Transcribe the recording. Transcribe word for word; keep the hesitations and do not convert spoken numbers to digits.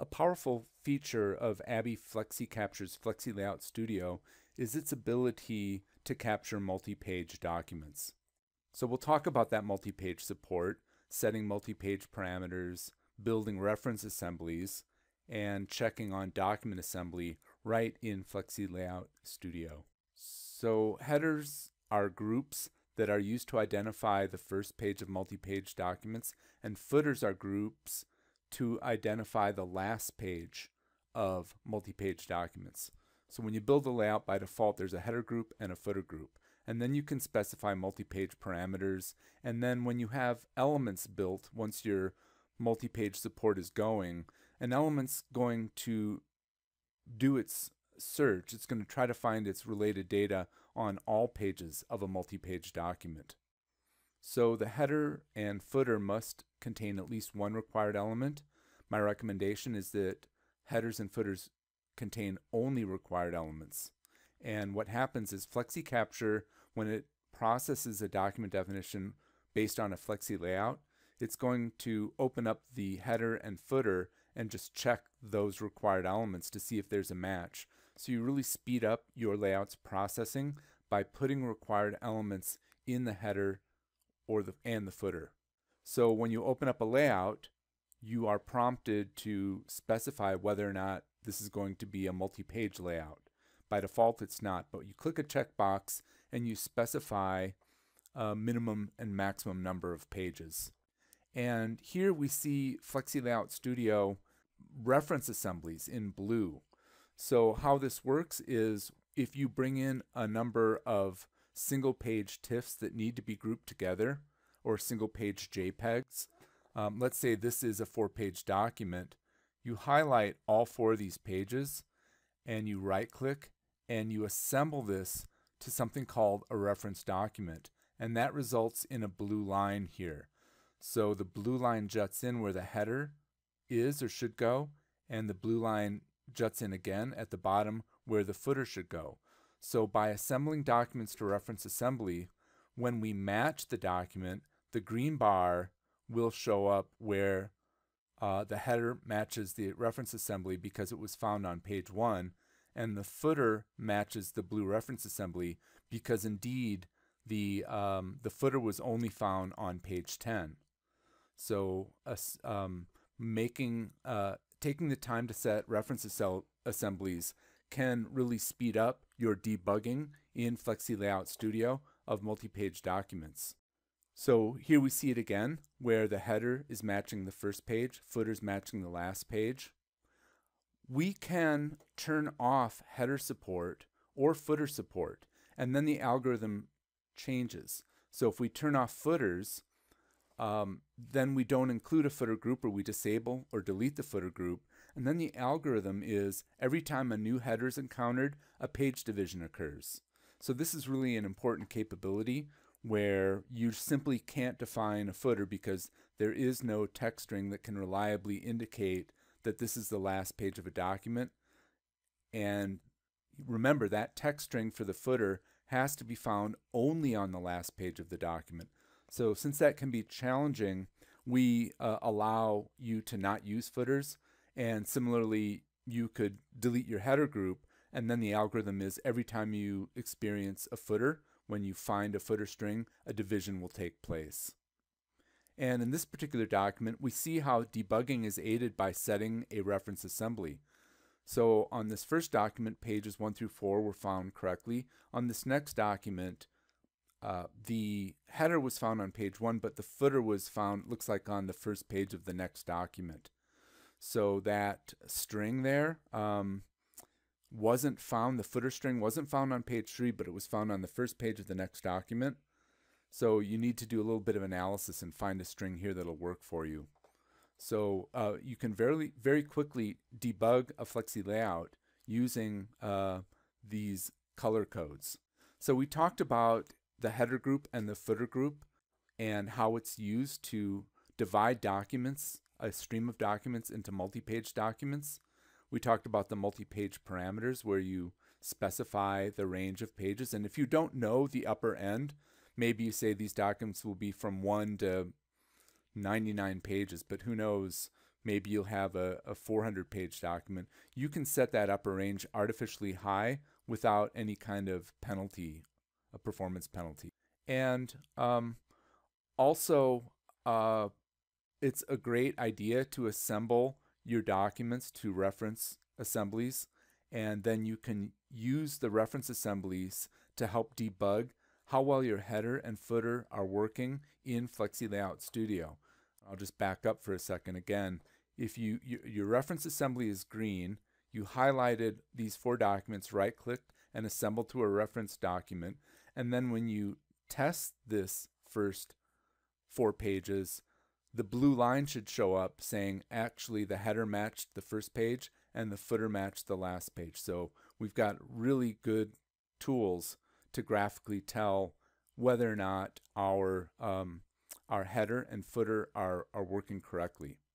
A powerful feature of ABBYY FlexiCapture's FlexiLayout Studio is its ability to capture multi-page documents. So we'll talk about that multi-page support, setting multi-page parameters, building reference assemblies, and checking on document assembly right in FlexiLayout Studio. So headers are groups that are used to identify the first page of multi-page documents, and footers are groups to identify the last page of multi-page documents. So when you build a layout, by default there's a header group and a footer group, and then you can specify multi-page parameters, and then when you have elements built, once your multi-page support is going, an element's going to do its search. It's going to try to find its related data on all pages of a multi-page document. So the header and footer must contain at least one required element. My recommendation is that headers and footers contain only required elements. And what happens is FlexiCapture, when it processes a document definition based on a Flexi layout, it's going to open up the header and footer and just check those required elements to see if there's a match. So you really speed up your layout's processing by putting required elements in the header or the and the footer. So when you open up a layout, you are prompted to specify whether or not this is going to be a multi-page layout. By default it's not, but you click a checkbox and you specify a minimum and maximum number of pages. And here we see FlexiLayout Studio reference assemblies in blue. So how this works is if you bring in a number of single page TIFFs that need to be grouped together, or single page JPEGs, um, let's say this is a four page document, you highlight all four of these pages and you right click and you assemble this to something called a reference document, and that results in a blue line here. So the blue line juts in where the header is or should go, and the blue line juts in again at the bottom where the footer should go. So by assembling documents to reference assembly, when we match the document, the green bar will show up where uh, the header matches the reference assembly because it was found on page one, and the footer matches the blue reference assembly because indeed the, um, the footer was only found on page ten. So uh, um, making, uh, taking the time to set reference assemblies can really speed up your debugging in FlexiLayout Studio of multi-page documents. So here we see it again, where the header is matching the first page, footer is matching the last page. We can turn off header support or footer support, and then the algorithm changes. So if we turn off footers, um, then we don't include a footer group, or we disable or delete the footer group, and then the algorithm is every time a new header is encountered, a page division occurs. So this is really an important capability where you simply can't define a footer because there is no text string that can reliably indicate that this is the last page of a document. And remember, that text string for the footer has to be found only on the last page of the document. So since that can be challenging, we uh, allow you to not use footers, and similarly you could delete your header group, and then the algorithm is every time you experience a footer, when you find a footer string, a division will take place. And in this particular document, we see how debugging is aided by setting a reference assembly. So on this first document, pages one through four were found correctly. On this next document, uh, the header was found on page one, but the footer was found, looks like, on the first page of the next document. So that string there um, wasn't found, the footer string wasn't found on page three, but it was found on the first page of the next document. So you need to do a little bit of analysis and find a string here that'll work for you. So uh, you can very, very quickly debug a Flexi layout using uh, these color codes. So we talked about the header group and the footer group and how it's used to divide documents, a stream of documents, into multi-page documents. We talked about the multi-page parameters where you specify the range of pages, and if you don't know the upper end, maybe you say these documents will be from one to ninety-nine pages, but who knows, maybe you'll have a, a four hundred page document. You can set that upper range artificially high without any kind of penalty, a performance penalty. And um, also, uh, it's a great idea to assemble your documents to reference assemblies, and then you can use the reference assemblies to help debug how well your header and footer are working in FlexiLayout Studio. I'll just back up for a second again. If you, you your reference assembly is green, you highlighted these four documents, right-clicked, and assembled to a reference document, and then when you test this first four pages, the blue line should show up saying actually the header matched the first page and the footer matched the last page. So we've got really good tools to graphically tell whether or not our um, our header and footer are, are working correctly.